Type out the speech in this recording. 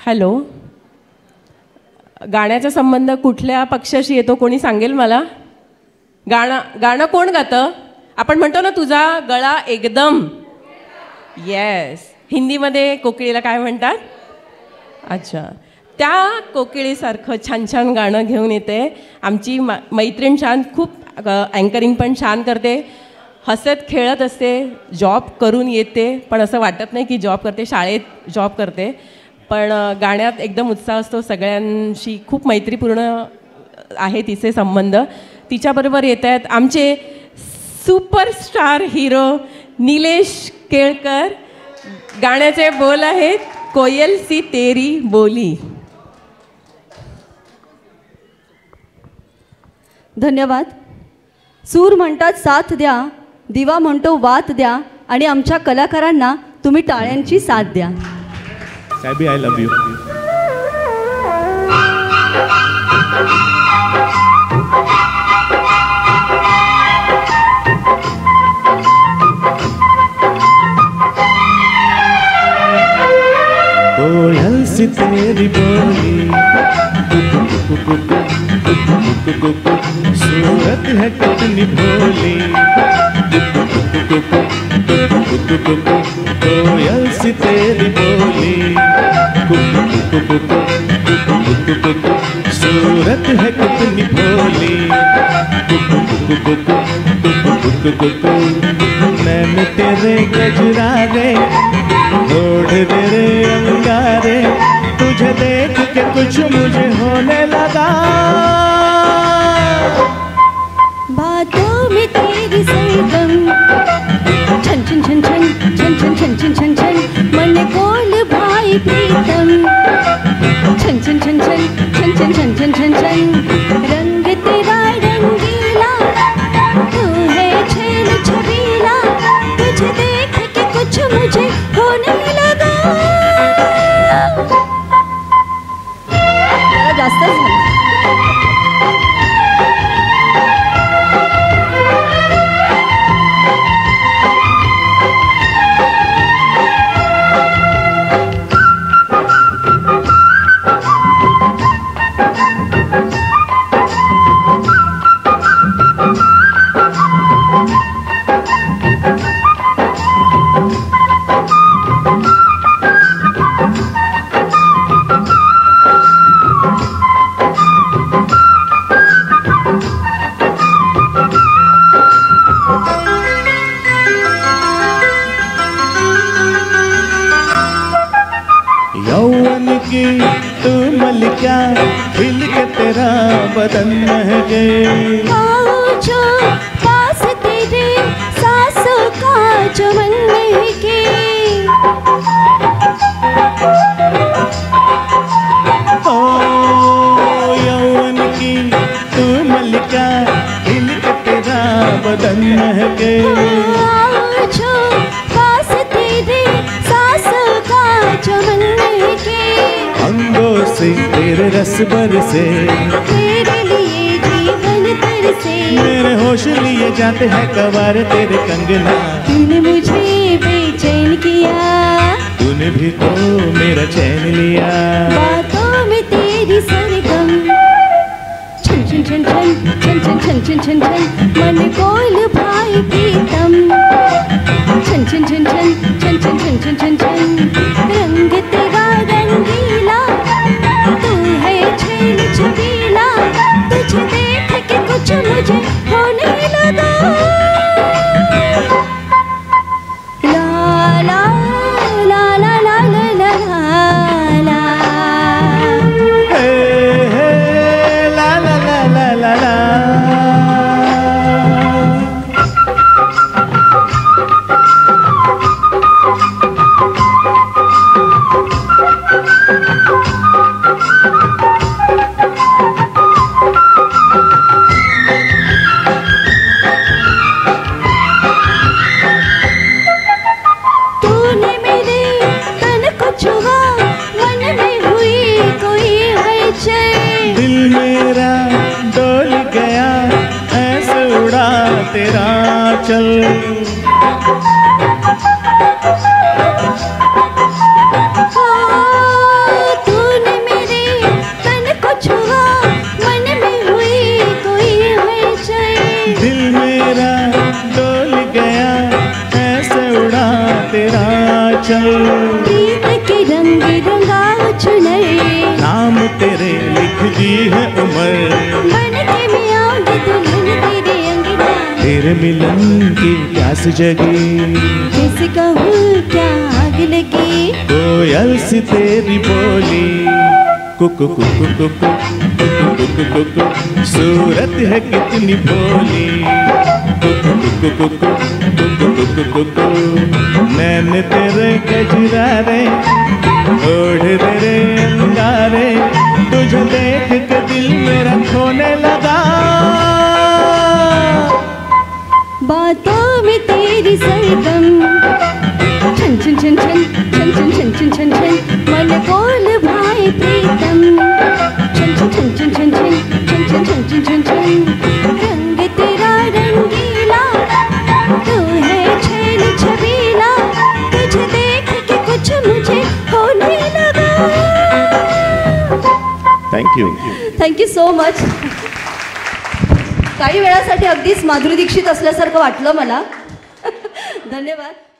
Hello, गाण्याचा संबंध कुठल्या पक्षाशी येतो कोणी सांगेल मला? गाणं कोण गातं? आपण म्हणतो ना तुझा गळा एकदम. येस, हिंदीमध्ये कोकिळीला काय म्हणतात? अच्छा, त्या कोकिळीसारखं छान छान गाणं घेऊन येते आमची मैत्रीण. छान, खूप अँकरिंग पण छान करते, हसत खेळत असते, जॉब करून येते पण असं वाटत नाही की जॉब करते, शाळेत जॉब करते, पण गाण्यात एकदम उत्साह असतो. सगळ्यांशी खूप मैत्रीपूर्ण आहे तिचे संबंध. तिच्याबरोबर येत आहेत आमचे सुपरस्टार हिरो निलेश केळकर. गाण्याचे बोल आहेत कोयल सी तेरी बोली. धन्यवाद. सूर म्हणतात साथ द्या, दिवा म्हणतो वात द्या आणि आमच्या कलाकारांना तुम्ही टाळ्यांची साथ द्या. Sabi, I love you. कोयल सी तेरी बोली, सूरत है कितनी भोली, कोयल सी तेरी बोली, सूरत है कितनी भोली, नैन तेरे गजरारे, होठ तेरे अंगारे, तुझे देख के कुछ मुझे होने लगा, बातों में तेरी सरगम, छन छन छन छन छन छन छन छन छन छन, मन कोल भाई प्रीतम, छन छन छन छन छन छन छन छन छन छन, रंग तेरा रंगीला, तू है छेल छबीला, तुझे देख के कुछ मुझे होने लगा. जास्त झालं. यौवन की तू मलिका, खिल के तेरा बदन महके, आओ जो पास तेरे सासों का चमन महके, ओ यौवन की तू मलिका, खिल के तेरा बदन महके, आओ जो पास तेरे सासों का चमन महके, अंगों से तेरे रस बरसे, तेरे लिए जीवन तरसे, मेरे होश लिए जाते हैं कवार तेरे कंगना, तूने मुझे बेचैन किया, तूने भी तो मेरा चैन लिया, बातों में तेरी सरगम, छन छन छन छन छन छन छन छन छन छन, मन कोल भाई प्रीतम, छन छन छन छन छन छन छन छन छन छन, रंग तेरा रंगीला, तू है छेल छबीला, तुझे देख के कुछ मुझे होने लगा, ला ला ला ला ला ला ला ला, हे हे ला ला ला ला ला ला. तूने मेरे तन को छुआ, मन में हुई कोई हलचल, दिल मेरा डोल गया, ऐसे उड़ा तेरा चल, तू नाम तेरे लिख दी है उम्र, बन के मैं आऊंगी दुल्हन तेरे अंगना, तेरे मिलन की प्यास जगी, कैसे कहूँ क्या आग लगी, कोयल सी तेरी बोली, कुकु कुकु कुकु कुकु कुकु कुकु, सूरत है कितनी भोली, कुकु कुकु कुकु कुकु कुकु कुकु, नैन तेरे गजरारे, ओढ़ तेरे अंगारे, तुझे देख के दिल मेरा खोने लगा, बातों में तेरी सरगम, छन छन छन छन छन छन छन छन छन छन, मन बोल भाई प्रीतम, छन छन छन छन छन छन छन छन छन छन छन छन, रंग तेरा रंगीला, तू है छैल छबीला, तुझे देख के कुछ मुझे होने लगा. Thank you so much. काही वेळासाठी अगदीच माधुरी दीक्षित असल्यासारखं वाटलं मला. धन्यवाद.